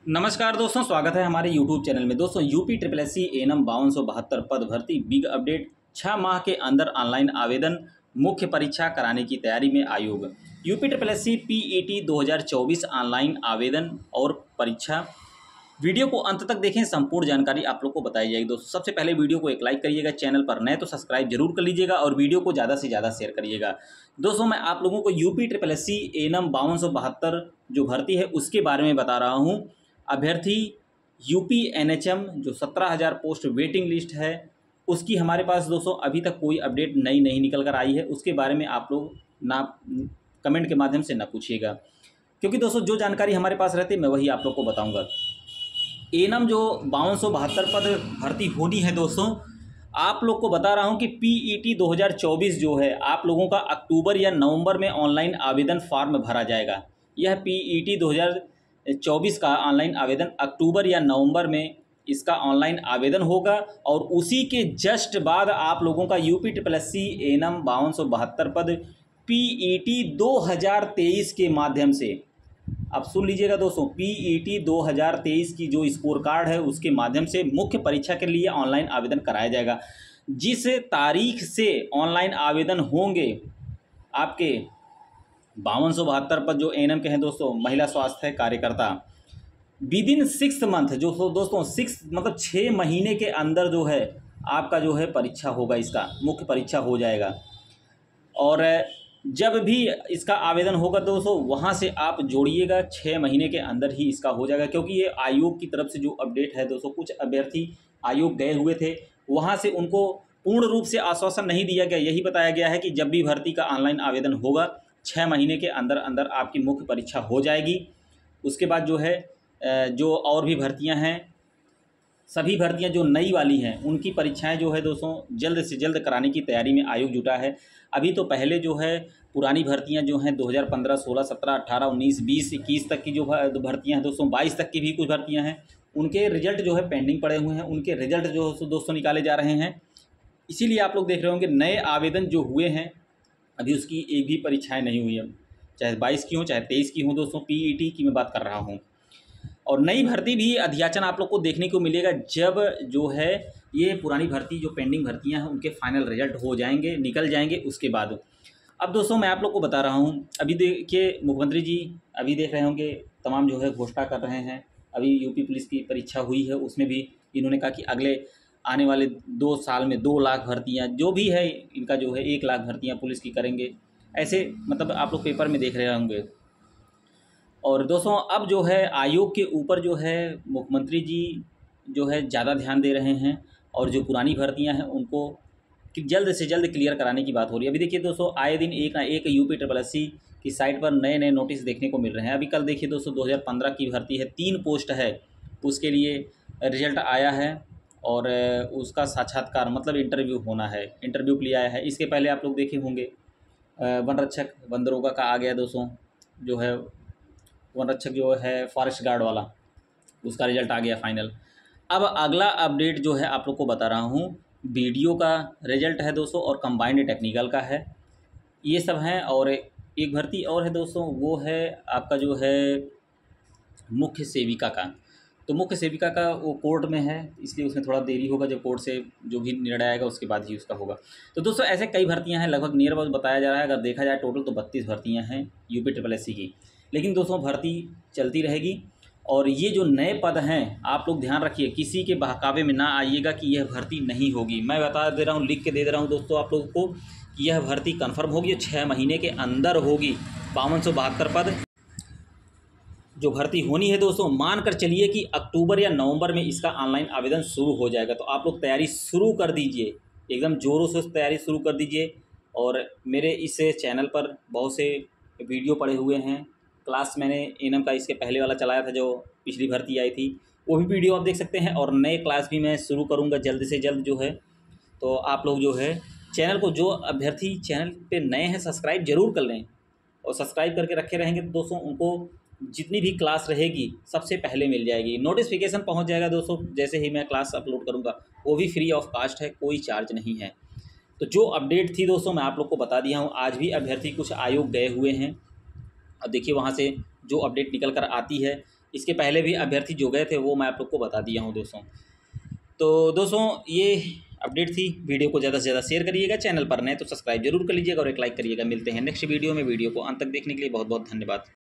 नमस्कार दोस्तों, स्वागत है हमारे YouTube चैनल में। दोस्तों UP triple S C ANM 5272 पद भर्ती बिग अपडेट। 6 माह के अंदर ऑनलाइन आवेदन, मुख्य परीक्षा कराने की तैयारी में आयोग। UP triple S C PET 2024 online आवेदन और परीक्षा। वीडियो को अंत तक देखें, संपूर्ण जानकारी आप लोग को बताई जाएगी। दोस्तों सबसे पहले वीडियो को एक लाइक करिएगा, चैनल पर नए तो सब्सक्राइब जरूर कर लीजिएगा और वीडियो को ज़्यादा से ज़्यादा शेयर करिएगा। दोस्तों मैं आप लोगों को UP triple S C ANM 5272 जो भर्ती है उसके बारे में बता रहा हूँ। अभ्यर्थी यूपी NHM जो 17,000 पोस्ट वेटिंग लिस्ट है उसकी हमारे पास दोस्तों अभी तक कोई अपडेट नई नहीं निकल कर आई है। उसके बारे में आप लोग ना कमेंट के माध्यम से ना पूछिएगा, क्योंकि दोस्तों जो जानकारी हमारे पास रहती है मैं वही आप लोग को बताऊंगा। एनम जो 5272 पद भर्ती होनी है दोस्तों, आप लोग को बता रहा हूं कि PET 2024 जो है आप लोगों का अक्टूबर या नवंबर में ऑनलाइन आवेदन फॉर्म भरा जाएगा। यह PET 2024 का ऑनलाइन आवेदन अक्टूबर या नवंबर में इसका ऑनलाइन आवेदन होगा और उसी के जस्ट बाद आप लोगों का UP triple S C ANM 5272 पद PET 2023 के माध्यम से, आप सुन लीजिएगा दोस्तों, PET 2023 की जो स्कोर कार्ड है उसके माध्यम से मुख्य परीक्षा के लिए ऑनलाइन आवेदन कराया जाएगा। जिस तारीख से ऑनलाइन आवेदन होंगे आपके 5272 पर जो एनएम के हैं दोस्तों, महिला स्वास्थ्य कार्यकर्ता, विद इन 6 मंथ जो दोस्तों 6 मतलब 6 महीने के अंदर जो है आपका जो है परीक्षा होगा, इसका मुख्य परीक्षा हो जाएगा। और जब भी इसका आवेदन होगा दोस्तों वहाँ से आप जोड़िएगा, 6 महीने के अंदर ही इसका हो जाएगा। क्योंकि ये आयोग की तरफ से जो अपडेट है दोस्तों, कुछ अभ्यर्थी आयोग गए हुए थे, वहाँ से उनको पूर्ण रूप से आश्वासन नहीं दिया गया। यही बताया गया है कि जब भी भर्ती का ऑनलाइन आवेदन होगा 6 महीने के अंदर अंदर आपकी मुख्य परीक्षा हो जाएगी। उसके बाद जो है जो और भी भर्तियाँ हैं, सभी भर्तियां जो नई वाली हैं उनकी परीक्षाएं जो है दोस्तों जल्द से जल्द कराने की तैयारी में आयोग जुटा है। अभी तो पहले जो है पुरानी भर्तियां जो हैं 2015, 16, 17, 18, 19, 20, 21 तक की जो भर्तियां हैं दोस्तों, 22 तक की भी कुछ भर्तियां हैं, उनके रिजल्ट जो है पेंडिंग पड़े हुए हैं। उनके रिजल्ट जो दोस्तों निकाले जा रहे हैं। इसीलिए आप लोग देख रहे होंगे नए आवेदन जो हुए हैं अभी उसकी एक भी परीक्षाएँ नहीं हुई है, चाहे 22 की हों चाहे 23 की हों दोस्तों, PET की मैं बात कर रहा हूँ। और नई भर्ती भी अध्याचन आप लोग को देखने को मिलेगा जब जो है ये पुरानी भर्ती जो पेंडिंग भर्तियां हैं उनके फाइनल रिजल्ट हो जाएंगे, निकल जाएंगे उसके बाद। अब दोस्तों मैं आप लोग को बता रहा हूं, अभी देखिए मुख्यमंत्री जी अभी देख रहे होंगे तमाम जो है घोषणा कर रहे हैं। अभी यूपी पुलिस की परीक्षा हुई है, उसमें भी इन्होंने कहा कि अगले आने वाले 2 साल में 2 लाख भर्तियाँ जो भी है इनका जो है 1 लाख भर्तियाँ पुलिस की करेंगे। ऐसे मतलब आप लोग पेपर में देख रहे होंगे। और दोस्तों अब जो है आयोग के ऊपर जो है मुख्यमंत्री जी जो है ज़्यादा ध्यान दे रहे हैं और जो पुरानी भर्तियां हैं उनको कि जल्द से जल्द क्लियर कराने की बात हो रही है। अभी देखिए दोस्तों आए दिन एक ना एक यूपी ट्रिपल एस सी की साइट पर नए नए नोटिस देखने को मिल रहे हैं। अभी कल देखिए दोस्तों 2015 की भर्ती है, 3 पोस्ट है, उसके लिए रिजल्ट आया है और उसका साक्षात्कार मतलब इंटरव्यू होना है, इंटरव्यू के लिए आया है। इसके पहले आप लोग देखे होंगे वन रक्षक वन दरोगा का आ गया दोस्तों, जो है वन रक्षक जो है फॉरेस्ट गार्ड वाला, उसका रिजल्ट आ गया फाइनल। अब अगला अपडेट जो है आप लोग को बता रहा हूँ, वीडियो का रिजल्ट है दोस्तों और कंबाइंड टेक्निकल का है, ये सब हैं। और एक भर्ती और है दोस्तों, वो है आपका जो है मुख्य सेविका का। तो मुख्य सेविका का वो कोर्ट में है, इसलिए उसमें थोड़ा देरी होगा, जब कोर्ट से जो भी निर्णय आएगा उसके बाद ही उसका होगा। तो दोस्तों ऐसे कई भर्तियां हैं, लगभग नियर अबाउट बताया जा रहा है, अगर देखा जाए टोटल तो 32 भर्तियां हैं यूपी ट्रिपल एस सी की। लेकिन दोस्तों भर्ती चलती रहेगी और ये जो नए पद हैं आप लोग ध्यान रखिए, किसी के बहकावे में ना आइएगा कि यह भर्ती नहीं होगी। मैं बता दे रहा हूँ, लिख के दे रहा हूँ दोस्तों आप लोगों को कि यह भर्ती कन्फर्म होगी, 6 महीने के अंदर होगी। 5272 पद जो भर्ती होनी है दोस्तों, मानकर चलिए कि अक्टूबर या नवंबर में इसका ऑनलाइन आवेदन शुरू हो जाएगा। तो आप लोग तैयारी शुरू कर दीजिए, एकदम ज़ोरों से तैयारी शुरू कर दीजिए। और मेरे इस चैनल पर बहुत से वीडियो पड़े हुए हैं, क्लास मैंने एनएम का इसके पहले वाला चलाया था जो पिछली भर्ती आई थी, वो भी वीडियो आप देख सकते हैं। और नए क्लास भी मैं शुरू करूँगा जल्द से जल्द जो है। तो आप लोग जो है चैनल को, जो अभ्यर्थी चैनल पे नए हैं सब्सक्राइब जरूर कर लें, और सब्सक्राइब करके रखे रहेंगे तो दोस्तों उनको जितनी भी क्लास रहेगी सबसे पहले मिल जाएगी, नोटिफिकेशन पहुंच जाएगा दोस्तों जैसे ही मैं क्लास अपलोड करूंगा। वो भी फ्री ऑफ कास्ट है, कोई चार्ज नहीं है। तो जो अपडेट थी दोस्तों मैं आप लोग को बता दिया हूं। आज भी अभ्यर्थी कुछ आयोग गए हुए हैं, अब देखिए वहां से जो अपडेट निकल कर आती है इसके पहले भी अभ्यर्थी जो गए थे वो मैं आप लोग को बता दिया हूँ दोस्तों। तो दोस्तों ये अपडेट थी। वीडियो को ज़्यादा से ज़्यादा शेयर करिएगा, चैनल पर नए तो सब्सक्राइब जरूर कर लीजिएगा और एक लाइक करिएगा। मिलते हैं नेक्स्ट वीडियो में। वीडियो को अंत तक देखने के लिए बहुत बहुत धन्यवाद।